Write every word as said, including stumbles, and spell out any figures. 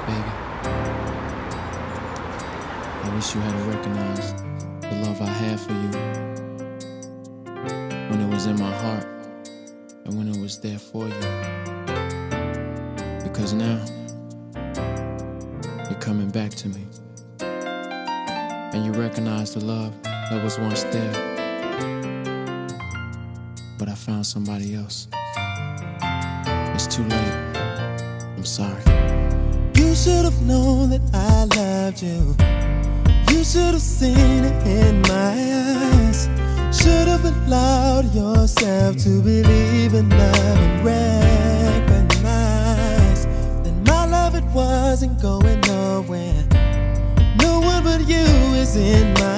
baby. I wish you had recognized the love I had for you when it was in my heart and when it was there for you. Because now you're coming back to me and you recognize the love that was once there, but I found somebody else. It's too late. I'm sorry. You should have known that I loved you. You should have seen it in my eyes. Should have allowed yourself to believe in love and recognize that my love, it wasn't going nowhere. No one but you is in my